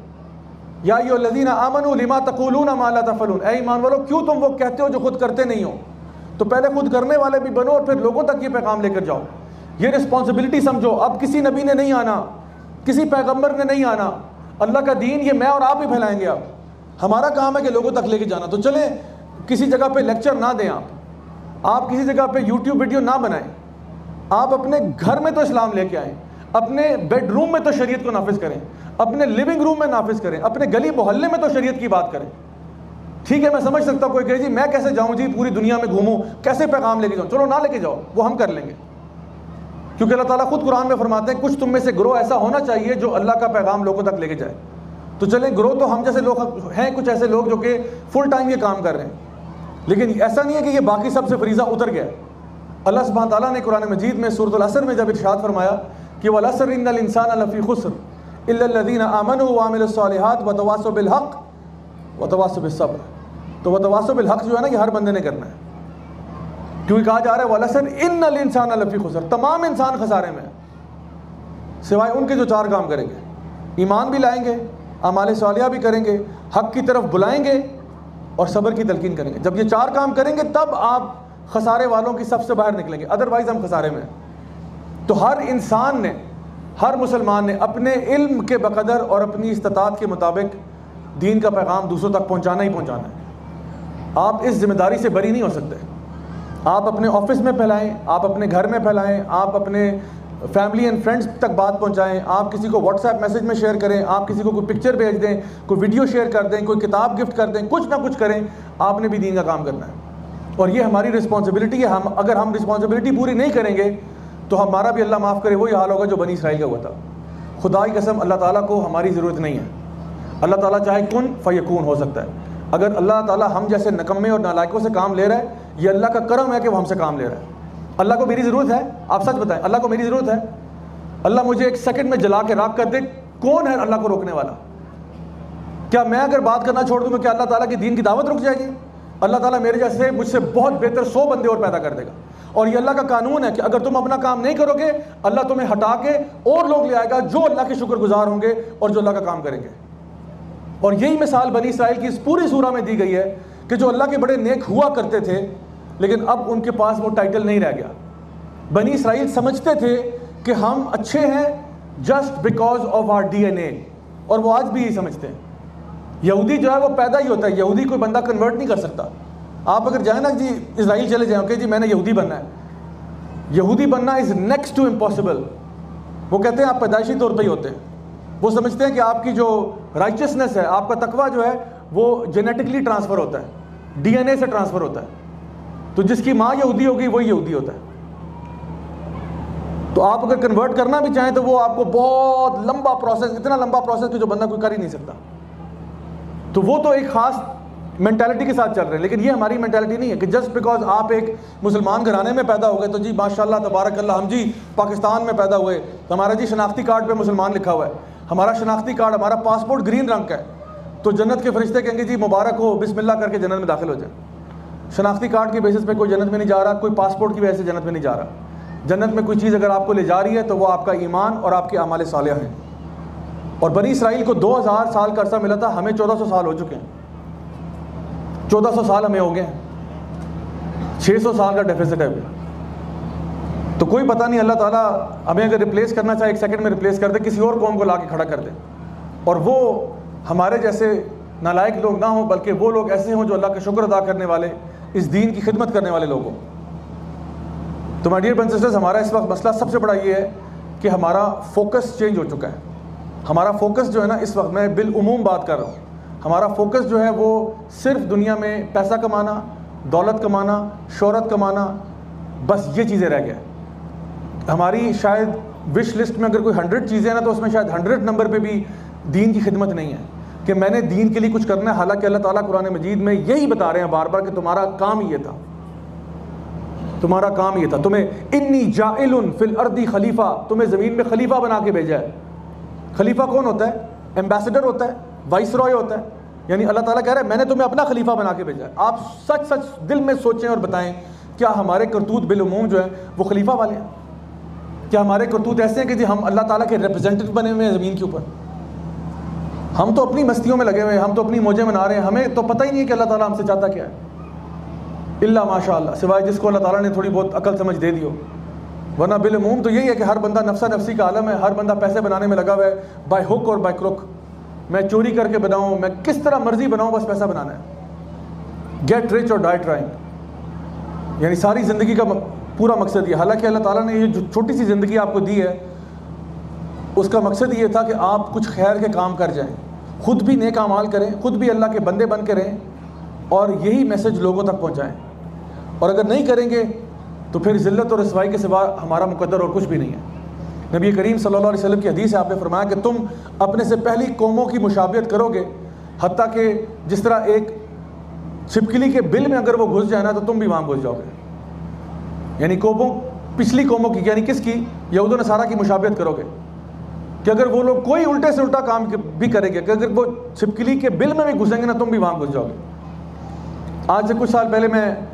या अय्युहल्लज़ीना आमनू लिमा तक़ूलूना मा ला तफ़अलून, ऐ ईमान वालों क्यों तुम वो कहते हो जो खुद करते नहीं हो? तो पहले खुद करने वाले भी बनो और फिर लोगों तक ये पैगाम लेकर जाओ। ये रिस्पॉन्सिबिलिटी समझो। अब किसी नबी ने नहीं आना, किसी पैगम्बर ने नहीं आना, अल्लाह का दीन ये मैं और आप ही फैलाएंगे। अब हमारा काम है कि लोगों तक लेके जाना। तो चले किसी जगह पे लेक्चर ना दें आप आप किसी जगह पे यूट्यूब वीडियो ना बनाएं, आप अपने घर में तो इस्लाम लेके आएँ, अपने बेडरूम में तो शरीयत को नाफिज करें, अपने लिविंग रूम में नाफिज करें, अपने गली मोहल्ले में तो शरीयत की बात करें। ठीक है, मैं समझ सकता हूँ कोई कहे जी मैं कैसे जाऊँ जी, पूरी दुनिया में घूमूँ, कैसे पैगाम लेके जाऊँ? चलो ना लेके जाओ, वो हम कर लेंगे, क्योंकि अल्लाह ताला खुद कुरान में फरमाते हैं कुछ तुम में से ग्रोह ऐसा होना चाहिए जो अल्लाह का पैगाम लोगों तक लेके जाए। तो चले ग्रोह तो हम जैसे लोग हैं, कुछ ऐसे लोग जो कि फुल टाइम ये काम कर रहे हैं, लेकिन ऐसा नहीं है कि ये बाकी सबसे फरीज़ा उतर गया। अल्लाह सुब्हान ताला ने कुरान मजीद में सूरत अल-असर में जब इरशाद फरमाया कि वल असर इन्नल इंसान लफ़ी खुस्र इल्ला लज़ीना आमनू व अमिलुस सालिहात व तवासौ बिल हक़ व तवासौ बिस सब्र, तो व तवासौ बिल हक़ जो है ना ये हर बंदे ने करना है, क्योंकि कहा जा रहा है वल असर इन्नल इंसान लफ़ी खुस्र, तमाम इंसान खसारे में सिवाय उनके जो चार काम करेंगे, ईमान भी लाएंगे, अमाल सालिहा भी करेंगे, हक़ की तरफ बुलाएंगे और सब्र की तलकीन करेंगे। जब ये चार काम करेंगे तब आप खसारे वालों की सबसे बाहर निकलेंगे, अदरवाइज़ हम खसारे में। तो हर इंसान ने, हर मुसलमान ने अपने इल्म के बकदर और अपनी इस्तात के मुताबिक दीन का पैगाम दूसरों तक पहुंचाना ही पहुंचाना है। आप इस जिम्मेदारी से बरी नहीं हो सकते। आप अपने ऑफिस में फैलाएं, आप अपने घर में फैलाएं, आप अपने फैमिली एंड फ्रेंड्स तक बात पहुंचाएं, आप किसी को व्हाट्सएप मैसेज में शेयर करें, आप किसी को कोई पिक्चर भेज दें, कोई वीडियो शेयर कर दें, कोई किताब गिफ्ट कर दें, कुछ ना कुछ करें, आपने भी दीन का काम करना है। और ये हमारी रिस्पॉन्सिबिलिटी है। हम अगर हम रिस्पॉन्सिबिलिटी पूरी नहीं करेंगे तो हमारा भी अल्लाह माफ़ करे वही हाल होगा जो बनी इसराइल का हुआ था। खुदा की कसम अल्लाह ताला को हमारी ज़रूरत नहीं है। अल्लाह ताला चाहे कुन फ़यकून हो सकता है। अगर अल्लाह ताला हम जैसे नकम्मे और नालायकों से काम ले रहा है, ये अल्लाह का करम है कि वो हमसे काम ले रहा है। अल्लाह को मेरी ज़रूरत है? आप सच बताएं, अल्लाह को मेरी ज़रूरत है? अल्लाह मुझे एक सेकंड में जला के राख कर दे, कौन है अल्लाह को रोकने वाला? क्या मैं अगर बात करना छोड़ दूँ तो क्या अल्लाह ताला की दीन की दावत रुक जाएगी? अल्लाह ताला मेरे जैसे मुझसे बहुत बेहतर सौ बंदे और पैदा कर देगा। और ये अल्लाह का कानून है कि अगर तुम अपना काम नहीं करोगे, अल्लाह तुम्हें हटा के और लोग ले आएगा जो अल्लाह के शुक्रगुजार होंगे और जो अल्लाह का काम करेंगे। और यही मिसाल बनी इसराइल की इस पूरी सूरा में दी गई है कि जो अल्लाह के बड़े नेक हुआ करते थे, लेकिन अब उनके पास वो टाइटल नहीं रह गया। बनी इसराइल समझते थे कि हम अच्छे हैं just because of our D N A, और वो आज भी यही समझते हैं। यहूदी जो है वो पैदा ही होता है, यहूदी कोई बंदा कन्वर्ट नहीं कर सकता। आप अगर जाए ना जी इजराइल चले जाए, ओके जी मैंने यहूदी बनना है, यहूदी बनना इज़ नेक्स्ट टू इम्पॉसिबल। वो कहते हैं आप पैदाइशी तौर पे ही होते हैं। वो समझते हैं कि आपकी जो राइचियसनेस है, आपका तकवा जो है वो जेनेटिकली ट्रांसफ़र होता है, डीएनए से ट्रांसफ़र होता है। तो जिसकी माँ यहूदी होगी वही यहूदी होता है। तो आप अगर कन्वर्ट करना भी चाहें तो वो आपको बहुत लंबा प्रोसेस, इतना लंबा प्रोसेस कि जो बंदा कोई कर ही नहीं सकता। तो वो तो एक ख़ास मेंटालिटी के साथ चल रहे हैं, लेकिन ये हमारी मेंटालिटी नहीं है कि जस्ट बिकॉज आप एक मुसलमान घराने में पैदा हो गए तो जी माशाल्लाह तबारक अल्लाह हम जी पाकिस्तान में पैदा हुए तो हमारा जी शनाख्ती कार्ड पे मुसलमान लिखा हुआ है, हमारा शनाख्ती कार्ड, हमारा पासपोर्ट ग्रीन रंग का है, तो जन्नत के फरिश्ते कहेंगे जी मुबारक हो, बिस्मिल्लाह करके जन्नत में दाखिल हो जाए। शनाख्ती कार्ड की बेसिस पे कोई जन्नत में नहीं जा रहा, कोई पासपोर्ट की वजह से जन्नत में नहीं जा रहा। जन्नत में कोई चीज़ अगर आपको ले जा रही है तो वो आपका ईमान और आपके अमाल सालिह हैं। और बनी इसराइल को दो हज़ार साल का अरसा मिला था, हमें चौदह सौ साल हो चुके हैं। चौदह सौ साल हमें हो गए हैं, छः सौ साल का डेफिसिट है। तो कोई पता नहीं, अल्लाह ताला हमें अगर रिप्लेस करना चाहे एक सेकंड में रिप्लेस कर दे, किसी और कौम को ला के खड़ा कर दे, और वो हमारे जैसे नालायक लोग ना हों, बल्कि वो लोग ऐसे हों जो अल्लाह का शुक्र अदा करने वाले, इस दीन की खिदमत करने वाले लोग हों। तो my dear brothers and sisters, हमारा इस वक्त मसला सबसे बड़ा ये है कि हमारा फोकस चेंज हो चुका है। हमारा फोकस जो है ना, इस वक्त मैं बिल उमूम बात कर रहा हूँ, हमारा फोकस जो है वो सिर्फ दुनिया में पैसा कमाना, दौलत कमाना, शोहरत कमाना, बस ये चीज़ें रह गया। हमारी शायद विश लिस्ट में अगर कोई हंड्रेड चीज़ें हैं ना, तो उसमें शायद हंड्रेड नंबर पे भी दीन की खिदमत नहीं है कि मैंने दीन के लिए कुछ करना है। हालांकि अल्लाह ताला कुरान मजीद में यही बता रहे हैं बार बार कि तुम्हारा काम ये था, तुम्हारा काम ये था, तुम्हें इन्नी जाइलुन फिल अर्दी खलीफा, तुम्हें ज़मीन में खलीफा बना के भेजा है। खलीफा कौन होता है? एम्बेसडर होता है, वाइस रॉय होता है। यानी अल्लाह ताला कह रहा है मैंने तुम्हें अपना खलीफा बना के भेजा है। आप सच सच दिल में सोचें और बताएं, क्या हमारे करतूत बिलउमूम जो है वो खलीफा वाले हैं? क्या हमारे करतूत ऐसे हैं कि जी हम अल्लाह ताला के रिप्रेजेंटेटिव बने हुए हैं ज़मीन के ऊपर? हम तो अपनी मस्तियों में लगे हुए हैं, हम तो अपनी मौजें मना रहे हैं, हमें तो पता ही नहीं है कि अल्लाह ताला हमसे चाहता क्या है। इल्ला माशाअल्लाह, सिवाय जिसको अल्लाह ताला ने थोड़ी बहुत अकल समझ दे दी हो, वरना बिलउमूम तो यही है कि हर बंदा नफ्सा नफ्सी का आलम है। हर बंदा पैसे बनाने में लगा हुआ है, बाय हुक और बाय क्रुक। मैं चोरी करके बनाऊँ, मैं किस तरह मर्जी बनाऊँ, बस पैसा बनाना है। गेट रिच और डाई ट्राइंग, यानी सारी ज़िंदगी का पूरा मकसद ये। हालांकि अल्लाह ताला ने ये जो छोटी सी ज़िंदगी आपको दी है, उसका मकसद ये था कि आप कुछ खैर के काम कर जाएं, ख़ुद भी नेक अमाल करें, ख़ुद भी अल्लाह के बंदे बन के रहें, और यही मैसेज लोगों तक पहुँचाएँ। और अगर नहीं करेंगे तो फिर ज़िल्लत और रसवाई के सिवा हमारा मुकद्दर और कुछ भी नहीं है। नबी करीम सल्लल्लाहु अलैहि वसल्लम की हदीस है, आपने फरमाया कि तुम अपने से पहली कौमों की मुशाबियत करोगे, हत्ता कि जिस तरह एक छिपकली के बिल में अगर वो घुस जाए ना, तो तुम भी वहाँ घुस जाओगे। यानी कौमों, पिछली कौमों की, यानी किसकी? यहूद व नसारा की मुशाबियत करोगे कि अगर वो लोग कोई उल्टे से उल्टा काम भी करेंगे, कि अगर वो छिपकली के बिल में भी घुसेंगे ना, तुम भी वहाँ घुस जाओगे। आज से कुछ साल पहले मैं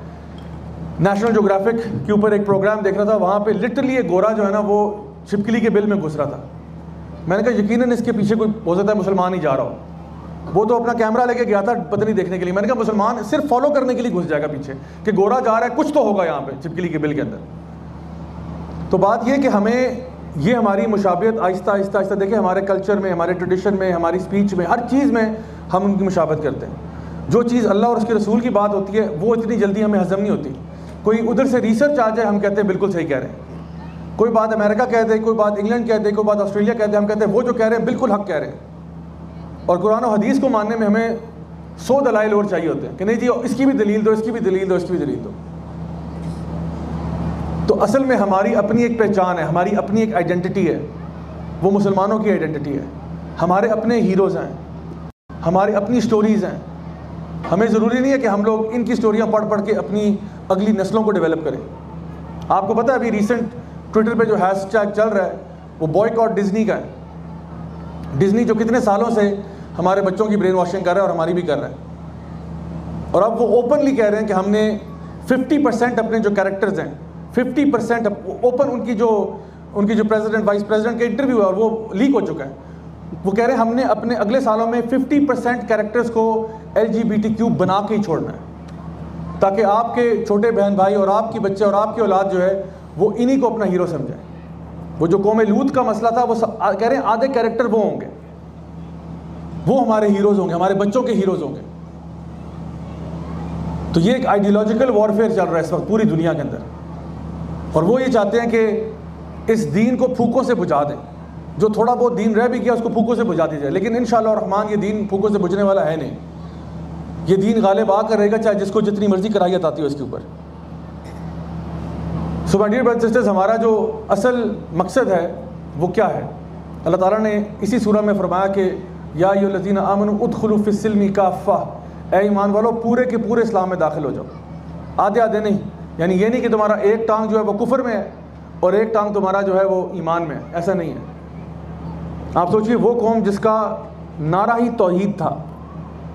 नेशनल ज्योग्राफिक के ऊपर एक प्रोग्राम देख रहा था, वहाँ पे लिटरली एक गोरा जो है ना वो छिपकली के बिल में घुस रहा था। मैंने कहा यकीनन इसके पीछे कोई हो सकता है मुसलमान ही जा रहा हो। वो तो अपना कैमरा लेके गया था पत्नी देखने के लिए। मैंने कहा मुसलमान सिर्फ फॉलो करने के लिए घुस जाएगा पीछे कि गोरा जा रहा है, कुछ तो होगा यहाँ पे छिपकली के बिल के अंदर। तो बात यह कि हमें ये हमारी मुशाबियत आहिस्ता आहिस्ता आहिस्ता, देखिए हमारे कल्चर में, हमारे ट्रेडिशन में, हमारी स्पीच में, हर चीज़ में हम उनकी मुशाबत करते हैं। जो चीज़ अल्लाह और उसके रसूल की बात होती है वो इतनी जल्दी हमें हजम नहीं होती। कोई उधर से रिसर्च आ जाए, हम कहते हैं बिल्कुल सही कह रहे हैं। कोई बात अमेरिका कह दे, कोई बात इंग्लैंड कह दे, कोई बात ऑस्ट्रेलिया कह दे, हम कहते हैं वो जो कह रहे हैं बिल्कुल हक कह रहे हैं। और कुरान और हदीस को मानने में हमें सौ दलाइल और चाहिए होते हैं कि नहीं जी इसकी भी दलील दो, इसकी भी दलील दो, इसकी भी दलील दो। तो असल में हमारी अपनी एक पहचान है, हमारी अपनी एक आइडेंटिटी है, वो मुसलमानों की आइडेंटिटी है। हमारे अपने हीरोज़ हैं, हमारी अपनी स्टोरीज़ हैं। हमें ज़रूरी नहीं है कि हम लोग इनकी स्टोरियाँ पढ़ पढ़ के अपनी अगली नस्लों को डेवलप करें। आपको पता है अभी रिसेंट ट्विटर पे जो हैशटैग चल रहा है वो बॉयकॉट डिज्नी का है। डिज्नी जो कितने सालों से हमारे बच्चों की ब्रेन वॉशिंग कर रहा है और हमारी भी कर रहा है, और अब वो ओपनली कह रहे हैं कि हमने फिफ्टी परसेंट अपने जो कैरेक्टर्स हैं, फिफ्टी परसेंट ओपन उनकी जो उनकी जो प्रेसिडेंट वाइस प्रेसिडेंट का इंटरव्यू है और वो लीक हो चुका है। वो कह रहे हैं हमने अपने अगले सालों में फिफ्टी परसेंट कैरेक्टर्स को L G B T Q बना के ही छोड़ना है, ताकि आपके छोटे बहन भाई और आपकी बच्चे और आपकी औलाद जो है वो इन्हीं को अपना हीरो समझें। वो जो कौम लूत का मसला था, वो कह रहे हैं आधे कैरेक्टर वो होंगे, वो हमारे हीरोज़ होंगे, हमारे बच्चों के हीरोज़ होंगे। तो ये एक आइडियोलॉजिकल वॉरफेयर चल रहा है इस वक्त पूरी दुनिया के अंदर, और वो ये चाहते हैं कि इस दीन को फूकों से बुझा दें। जो थोड़ा बहुत दीन रह भी गया उसको फूकों से बुझा दी जाए, लेकिन इंशाअल्लाह रहमान ये दीन फूकों से बुझने वाला है नहीं। ये दीन गालिब आकर रहेगा, चाहे जिसको जितनी मर्जी कराहियत आती हो इसके ऊपर। So my dear brothers and sisters, हमारा जो असल मकसद है वो क्या है? अल्लाह ताला ने इसी सूरह में फरमाया कि या अय्युहल्लज़ीना आमनू उदखुलू फिस्सिल्मी काफ़ा, ए ईमान वालों पूरे के पूरे इस्लाम में दाखिल हो जाओ, आधे आधे नहीं। यानी ये नहीं कि तुम्हारा एक टांग जो है वो कुफर में है और एक टांग तुम्हारा जो है वो ईमान में है, ऐसा नहीं है। आप सोचिए वो कौम जिसका नारा ही तौहीद था,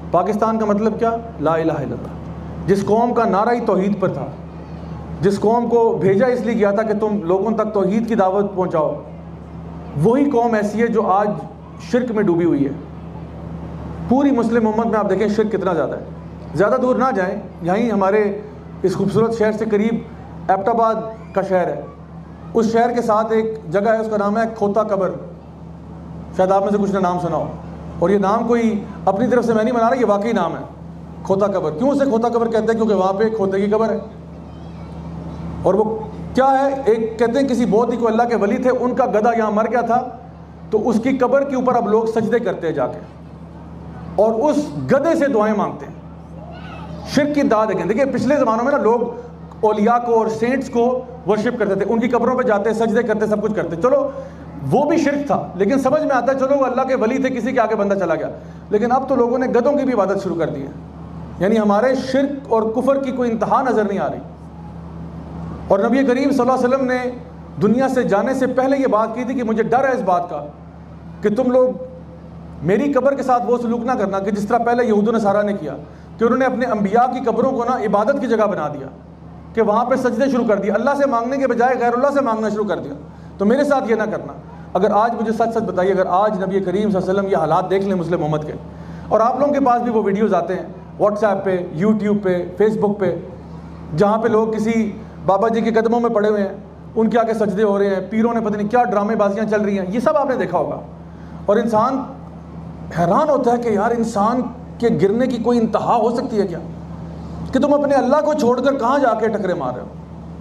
पाकिस्तान का मतलब क्या? ला इलाहा इल्लल्लाह। जिस कौम का नारा ही तौहीद पर था, जिस कौम को भेजा इसलिए गया था कि तुम लोगों तक तौहीद की दावत पहुंचाओ, वही कौम ऐसी है जो आज शिर्क में डूबी हुई है। पूरी मुस्लिम उम्मत में आप देखें शिर्क कितना ज़्यादा है। ज़्यादा दूर ना जाएं, यहीं हमारे इस खूबसूरत शहर से करीब एबटाबाद का शहर है, उस शहर के साथ एक जगह है, उसका नाम है खोता कबर। शायद आप में से कुछ ने नाम सुना हो, और ये नाम कोई अपनी तरफ से मैं नहीं बना रहा, ये वाकई नाम है खोता कबर। क्यों उसे खोता कबर कहते हैं? क्योंकि वहाँ पे खोते की कबर है। और वो क्या है, एक कहते हैं किसी बहुत ही को अल्लाह के वली थे, उनका गधा यहाँ मर गया था, तो उसकी कबर के ऊपर अब लोग सजदे करते हैं जाके, और उस गधे से दुआएं मांगते हैं। शिर्क की दाद है। देखिए पिछले ज़मानों में ना लोग औलिया को और सेंट्स को वर्शिप करते थे, उनकी कब्रों पे जाते, सजदे करते, सब कुछ करते। चलो वो भी शिर्क था, लेकिन समझ में आता है चलो वो अल्लाह के वली थे, किसी के आगे बंदा चला गया। लेकिन अब तो लोगों ने गधों की भी इबादत शुरू कर दी है। यानी हमारे शिर्क और कुफर की कोई इंतहा नज़र नहीं आ रही। और नबी करीम सल्लल्लाहु अलैहि वसल्लम ने दुनिया से जाने से पहले ये बात की थी कि मुझे डर है इस बात का कि तुम लोग मेरी कब्र के साथ वो सलूक ना करना कि जिस तरह पहले यहूद नसारा ने किया, कि उन्होंने अपने अंबिया की कब्रों को ना इबादत की जगह बना दिया, कि वहाँ पे सजदे शुरू कर दिए, अल्लाह से मांगने के बजाय गैरुल्लाह से मांगना शुरू कर दिया। तो मेरे साथ ये ना करना। अगर आज मुझे सच सच बताइए, अगर आज नबी करीम सल्लल्लाहु अलैहि वसल्लम ये हालात देख लें मुस्लिम उम्मत के, और आप लोगों के पास भी वो वीडियोज़ आते हैं व्हाट्सएप पे, यूट्यूब पे, फेसबुक पे, जहाँ पे लोग किसी बाबा जी के कदमों में पड़े हुए हैं, उनके आगे सजदे हो रहे हैं, पीरों ने पता नहीं क्या ड्रामेबाजियाँ चल रही हैं, ये सब आपने देखा होगा। और इंसान हैरान होता है कि यार इंसान के गिरने की कोई इंतहा हो सकती है क्या, कि तुम अपने अल्लाह को छोड़कर कहाँ जाके टकरे मार रहे हो।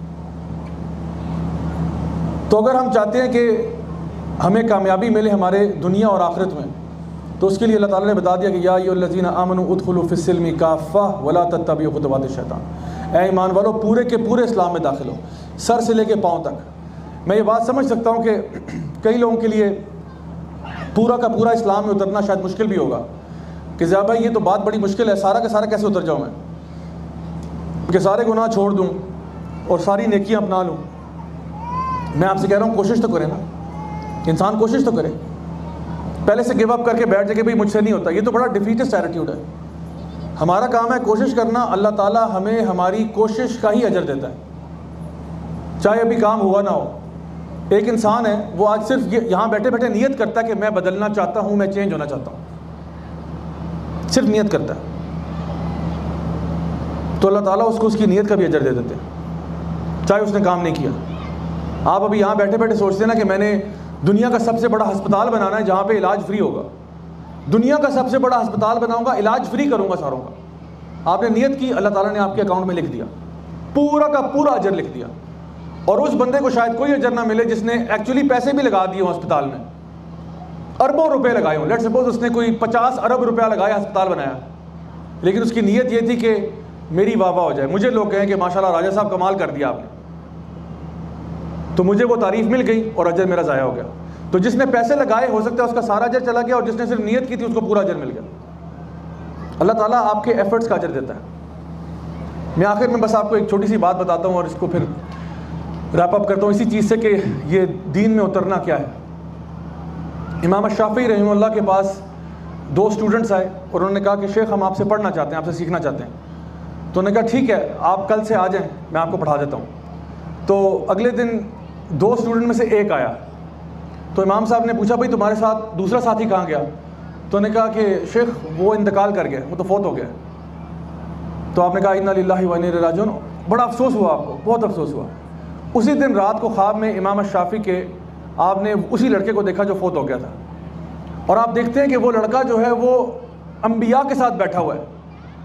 तो अगर हम चाहते हैं कि हमें कामयाबी मिले हमारे दुनिया और आखिरत में, तो उसके लिए अल्लाह ताला ने बता दिया कि या अय्युहल्लज़ीना आमनू उदखुलू फिस्सिल्मि काफ़्फ़ा वला तत्तबिउ खुतवातिश शैतान। ऐ ईमान वालों, पूरे के पूरे इस्लाम में दाखिल हो, सर से लेके पाँव तक। मैं ये बात समझ सकता हूँ कि कई लोगों के लिए पूरा का पूरा इस्लाम में उतरना शायद मुश्किल भी होगा, कि ज़िया भाई ये तो बात बड़ी मुश्किल है, सारा का सारा कैसे उतर जाऊँ मैं, कि सारे गुनाह छोड़ दूँ और सारी नेकियाँ अपना लूँ। मैं आपसे कह रहा हूँ कोशिश तो करें ना, इंसान कोशिश तो करे। पहले से गिव अप करके बैठ जाके भाई मुझसे नहीं होता, ये तो बड़ा डिफीटिस्ट एटीट्यूड है। हमारा काम है कोशिश करना, अल्लाह ताला हमें हमारी कोशिश का ही अजर देता है, चाहे अभी काम हुआ ना हो। एक इंसान है, वो आज सिर्फ ये यहाँ बैठे बैठे नियत करता है कि मैं बदलना चाहता हूँ, मैं चेंज होना चाहता हूँ, सिर्फ नियत करता है, तो अल्लाह ताला उसको उसकी नियत का भी अजर दे देते हैं, चाहे उसने काम नहीं किया। आप अभी यहाँ बैठे बैठे सोचते हैं ना कि मैंने दुनिया का सबसे बड़ा अस्पताल बनाना है जहाँ पे इलाज फ्री होगा, दुनिया का सबसे बड़ा अस्पताल बनाऊंगा, इलाज फ्री करूंगा सारों का। आपने नियत की, अल्लाह ताला ने आपके अकाउंट में लिख दिया, पूरा का पूरा अजर लिख दिया। और उस बंदे को शायद कोई अजर ना मिले जिसने एक्चुअली पैसे भी लगा दिए हों अस्पताल में, अरबों रुपए लगाए हों। लेट्स सपोज उसने कोई पचास अरब रुपया लगाया, अस्पताल बनाया, लेकिन उसकी नीयत ये थी कि मेरी वाह वाह हो जाए, मुझे लोग कहें कि माशाल्लाह राजा साहब कमाल कर दिया आपने, तो मुझे वो तारीफ मिल गई और अजर मेरा ज़ाया हो गया। तो जिसने पैसे लगाए हो सकता है उसका सारा अजर चला गया, और जिसने सिर्फ नियत की थी उसको पूरा अजर मिल गया। अल्लाह ताला आपके एफर्ट्स का अजर देता है। मैं आखिर में बस आपको एक छोटी सी बात बताता हूँ और इसको फिर रैप अप करता हूँ इसी चीज़ से कि ये दीन में उतरना क्या है। इमाम शाफी रहमतुल्लाह के पास दो स्टूडेंट्स आए और उन्होंने कहा कि शेख हम आपसे पढ़ना चाहते हैं, आपसे सीखना चाहते हैं। तो उन्होंने कहा ठीक है, आप कल से आ जाएं, मैं आपको पढ़ा देता हूँ। तो अगले दिन दो स्टूडेंट में से एक आया, तो इमाम साहब ने पूछा भाई तुम्हारे साथ दूसरा साथी कहाँ गया? तो उन्होंने कहा कि शेख वो इंतकाल कर गया, वो तो फौत हो गया। तो आपने कहा इन्ना लिल्लाहि व इन्ना इलैहि राजिऊन। बड़ा अफसोस हुआ आपको, बहुत अफसोस हुआ। उसी दिन रात को ख्वाब में इमाम शाफी के आपने उसी लड़के को देखा जो फौत हो गया था, और आप देखते हैं कि वो लड़का जो है वो अंबिया के साथ बैठा हुआ है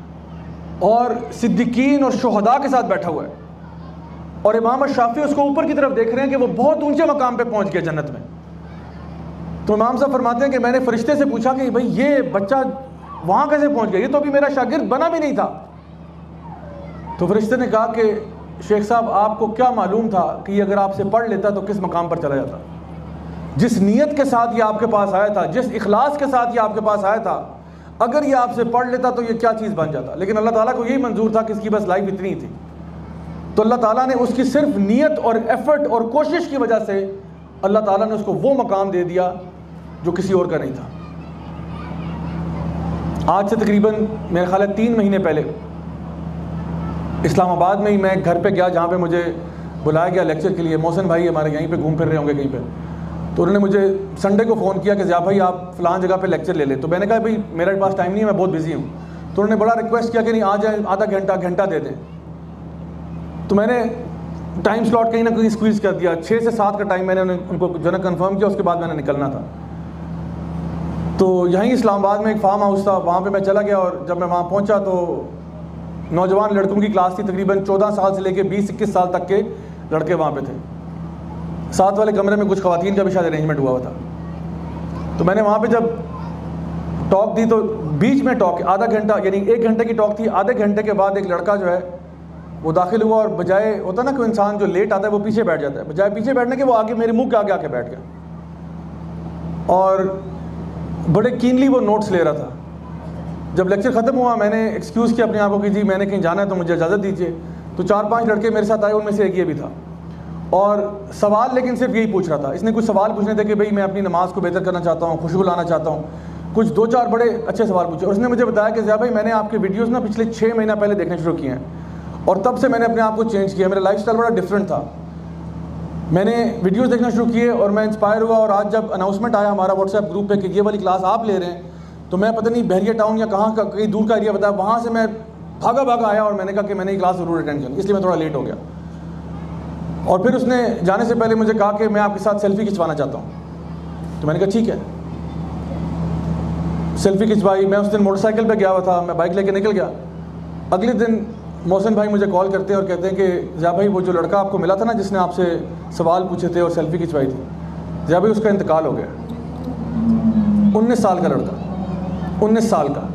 और सिद्दीकीन और शुहदा के साथ बैठा हुआ है, और इमाम शाफी उसको ऊपर की तरफ देख रहे हैं कि वो बहुत ऊंचे मकाम पे पहुंच गया जन्नत में। तो इमाम साहब फरमाते हैं कि मैंने फरिश्ते से पूछा कि भाई ये बच्चा वहाँ कैसे पहुँच गया, ये तो अभी मेरा शागिर्द बना भी नहीं था। तो फरिश्ते ने कहा कि शेख साहब आपको क्या मालूम था कि ये अगर आपसे पढ़ लेता तो किस मकाम पर चला जाता। जिस नीयत के साथ ये आपके पास आया था, जिस इखलास के साथ ये आपके पास आया था, अगर ये आपसे पढ़ लेता तो ये क्या चीज़ बन जाता। लेकिन अल्लाह ताला को यही मंजूर था कि इसकी बस लाइफ इतनी ही थी। तो अल्लाह ताला ने उसकी सिर्फ नीयत और एफर्ट और कोशिश की वजह से अल्लाह ताला ने उसको वो मकाम दे दिया जो किसी और का नहीं था। आज से तकरीबन मेरे ख्याल है तीन महीने पहले इस्लामाबाद में ही मैं घर पे गया जहाँ पे मुझे बुलाया गया लेक्चर के लिए। मोहसिन भाई हमारे यहीं पे घूम फिर रहे होंगे कहीं पे, तो उन्होंने मुझे संडे को फ़ोन किया कि ज़िया भाई आप फ़लाँ जगह पे लेक्चर ले ले। तो मैंने कहा भाई मेरे पास टाइम नहीं है, मैं बहुत बिजी हूँ। तो उन्होंने बड़ा रिक्वेस्ट किया कि नहीं आ जाए, आधा घंटा घंटा दे दें। तो मैंने टाइम स्लॉट कहीं ना कहीं स्क्वीज़ कर दिया। छः से सात का टाइम मैंने उनको जो है कन्फर्म किया, उसके बाद मैंने निकलना था। तो यहीं इस्लामाबाद में एक फार्म हाउस था, वहाँ पे मैं चला गया। और जब मैं वहाँ पहुँचा तो नौजवान लड़कों की क्लास थी, तकरीबन चौदह साल से लेकर बीस इक्कीस साल तक के लड़के वहाँ पे थे। साथ वाले कमरे में कुछ ख़वातीन का भी शायद अरेंजमेंट हुआ हुआ था। तो मैंने वहाँ पे जब टॉक दी तो बीच में टॉक आधा घंटा, यानी एक घंटे की टॉक थी, आधे घंटे के बाद एक लड़का जो है वो दाखिल हुआ और बजाय होता ना कोई इंसान जो लेट आता है वो पीछे बैठ जाता है, बजाय पीछे बैठने के वो आगे मेरे मुंह के आगे आके बैठ गया और बड़े कीनली वो नोट्स ले रहा था। जब लेक्चर ख़त्म हुआ मैंने एक्सक्यूज़ किया अपने आप को कि जी मैंने कहीं जाना है तो मुझे इजाज़त दीजिए। तो चार पांच लड़के मेरे साथ आए, उनमें से एक ये भी था और सवाल लेकिन सिर्फ यही पूछ रहा था। इसने कुछ सवाल पूछने थे कि भाई मैं अपनी नमाज़ को बेहतर करना चाहता हूँ, खुशबू लाना चाहता हूँ, कुछ दो चार बड़े अच्छे सवाल पूछे। और उसने मुझे बताया कि ज़िया भाई मैंने आपके वीडियोज़ ना पिछले छः महीना पहले देखने शुरू किए हैं और तब से मैंने अपने आप को चेंज किया, मेरा लाइफ स्टाइल बड़ा डिफरेंट था। मैंने वीडियोज़ देखना शुरू किए और मैं इंस्पायर हुआ। और आज जब अनाउंसमेंट आया हमारा व्हाट्सएप ग्रुप पे कि ये वाली क्लास आप ले रहे हैं, तो मैं पता नहीं बहरिया टाउन या कहाँ का कहीं दूर का एरिया बताया, वहाँ से मैं भागा भागा आया और मैंने कहा कि मैंने ये क्लास ज़रूर अटेंड करनी, इसलिए मैं थोड़ा लेट हो गया। और फिर उसने जाने से पहले मुझे कहा कि मैं आपके साथ सेल्फ़ी खिंचवाना चाहता हूँ। तो मैंने कहा ठीक है। सेल्फ़ी खिंचवाई। मैं उस दिन मोटरसाइकिल पे गया हुआ था, मैं बाइक लेके निकल गया। अगले दिन मोहसिन भाई मुझे कॉल करते हैं और कहते हैं कि ज़िया भाई वो जो लड़का आपको मिला था ना जिसने आपसे सवाल पूछे थे और सेल्फ़ी खिंचवाई थी, ज़िया भाई उसका इंतकाल हो गया। उन्नीस साल का लड़का, उन्नीस साल का।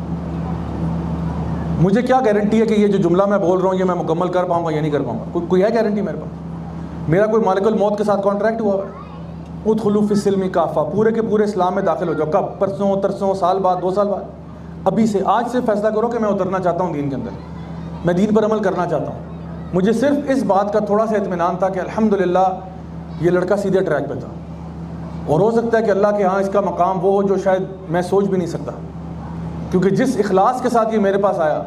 मुझे क्या गारंटी है कि ये जो जुमला मैं बोल रहा हूँ ये मैं मुकम्मल कर पाऊँगा या नहीं कर पाऊँगा? को, कोई है गारंटी मेरे पास? मेरा कोई मालिकुल मौत के साथ कॉन्ट्रैक्ट हुआ है, उदखुलू फिस्सिल्मी काफ़ा, पूरे के पूरे इस्लाम में दाखिल हो जाओ। कब? परसों, तरसों, साल बाद, दो साल बाद? अभी से, आज से फैसला करो कि मैं उतरना चाहता हूँ दीन के अंदर, मैं दीन पर अमल करना चाहता हूँ। मुझे सिर्फ इस बात का थोड़ा सा इत्मीनान था कि अल्हम्दुलिल्लाह ये लड़का सीधे ट्रैक पे था और हो सकता है कि अल्लाह के यहाँ इसका मकाम वो हो जो शायद मैं सोच भी नहीं सकता, क्योंकि जिस इखलास के साथ ये मेरे पास आया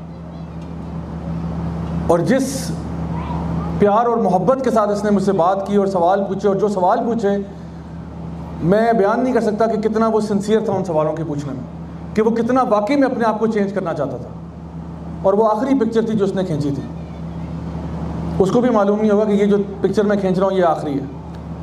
और जिस प्यार और मोहब्बत के साथ इसने मुझसे बात की और सवाल पूछे, और जो सवाल पूछे मैं बयान नहीं कर सकता कि कितना वो सिंसियर था उन सवालों के पूछने में, कि वो कितना वाकई में अपने आप को चेंज करना चाहता था। और वो आखिरी पिक्चर थी जो उसने खींची थी, उसको भी मालूम नहीं होगा कि ये जो पिक्चर मैं खींच रहा हूँ ये आखिरी है।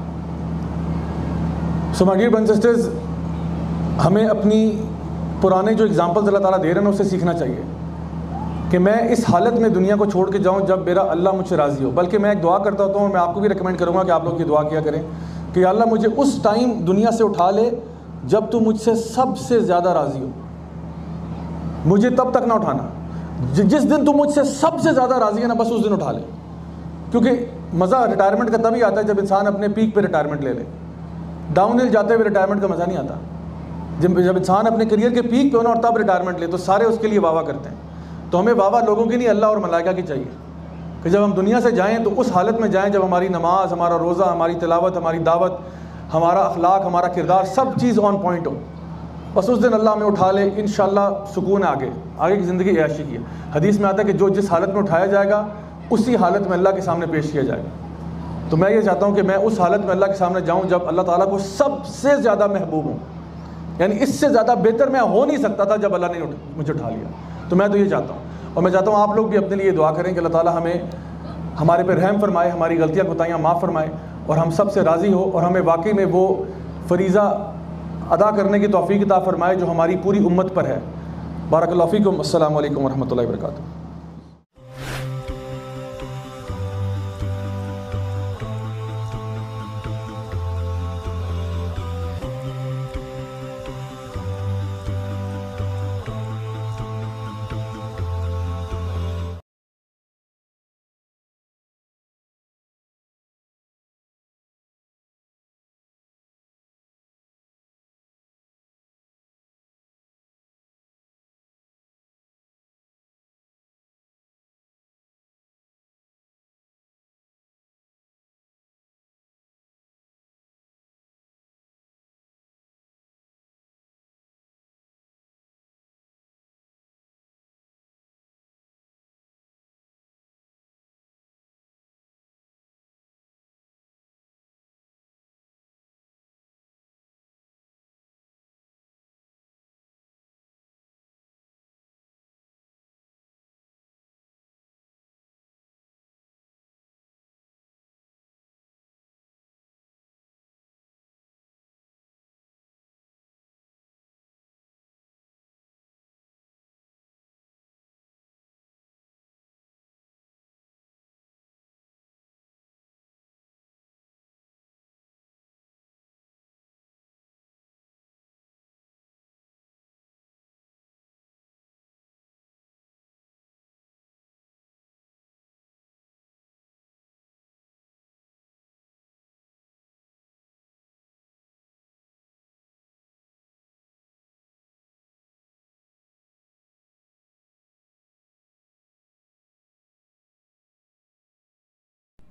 So my dear brothers and sisters, हमें अपनी पुराने जो एग्जाम्पल्स अल्लाह ताला दे रहे हैं उससे सीखना चाहिए कि मैं इस हालत में दुनिया को छोड़ के जाऊँ जब मेरा अल्लाह मुझसे राज़ी हो। बल्कि मैं एक दुआ करता होता हूँ और मैं आपको भी रिकमेंड करूँगा कि आप लोग ये दुआ किया करें कि अल्लाह मुझे उस टाइम दुनिया से उठा ले जब तू मुझसे सबसे ज़्यादा राज़ी हो। मुझे तब तक ना उठाना, जिस दिन तू मुझसे सबसे ज़्यादा राज़ी है ना, बस उस दिन उठा ले। क्योंकि मज़ा रिटायरमेंट का तभी आता है जब इंसान अपने पीक पे रिटायरमेंट ले ले। डाउन हिल जाते हुए रिटायरमेंट का मज़ा नहीं आता। जब जब इंसान अपने करियर के पीक पे हो ना और तब रिटायरमेंट ले तो सारे उसके लिए वाह वाह करते हैं। तो हमें वाह वाह लोगों की नहीं, अल्लाह और मलाइका की चाहिए कि जब हम दुनिया से जाएँ तो उस हालत में जाएँ जब हमारी नमाज, हमारा रोज़ा, हमारी तिलावत, हमारी दावत, हमारा अखलाक, हमारा किरदार, सब चीज़ ऑन पॉइंट हो। बस उस दिन अल्लाह हमें उठा ले, इंशाअल्लाह सुकून है, आगे आगे की ज़िंदगी ऐशी की है। हदीस में आता है कि जो जिस हालत में उठाया जाएगा उसी हालत में अल्लाह के सामने पेश किया जाएगा। तो मैं ये चाहता हूँ कि मैं उस हालत में अल्लाह के सामने जाऊँ जब अल्लाह ताला को सबसे ज़्यादा महबूब हूँ, यानी इससे ज़्यादा बेहतर मैं हो नहीं सकता था जब अल्लाह ने उठ, मुझे उठा लिया। तो मैं तो ये चाहता हूँ और मैं चाहता हूँ आप लोग भी अपने लिए दुआ करें कि अल्लाह ताला हमें हमारे पे रहम फरमाए, हमारी गलतियाँ कोताहियाँ माफ़ फरमाए और हम सब से राज़ी हो और हमें वाकई में वो फरीज़ा अदा करने की तौफीक अता फरमाए जो हमारी पूरी उम्मत पर है। बारकल्लाहु फ़ीकुम। अस्सलामु अलैकुम वरहमतुल्लाहि वबरकातुहू।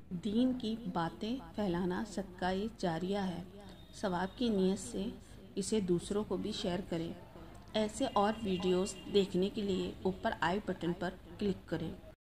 दीन की बातें फैलाना सदका जारिया है। सवाब की नीयत से इसे दूसरों को भी शेयर करें। ऐसे और वीडियोस देखने के लिए ऊपर आई बटन पर क्लिक करें।